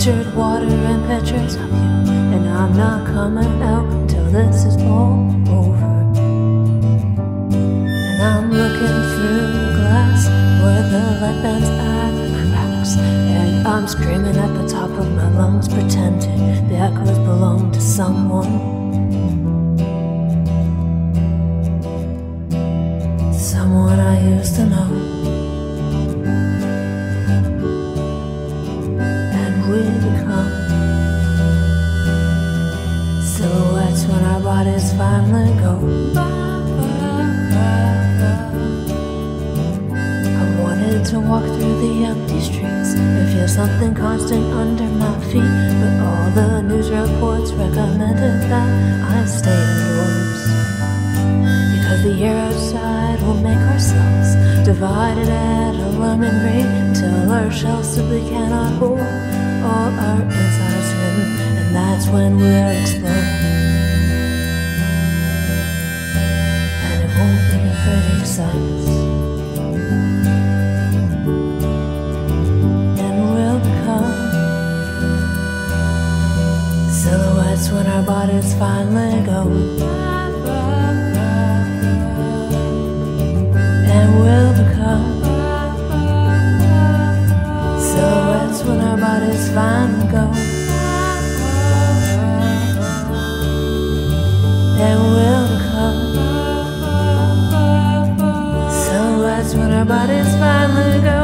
pictured water and pictures of you, and I'm not coming out till this is all over. And I'm looking through the glass where the light bends at the cracks, and I'm screaming at the top of my lungs, pretending the echoes belong to someone. Someone I used to know. And we become silhouettes when our bodies finally go. I wanted to walk through the empty streets and feel something constant under my feet, but all the news reports recommended that I stay indoors, because the air outside will make ourselves divided at alarming rate, till our shells simply cannot hold all our insides in, and that's when we'll explode. And it won't be a pretty sight. And we'll become silhouettes when our bodies finally go. And we'll become silhouettes when our bodies finally go. And we'll become silhouettes when our bodies finally go.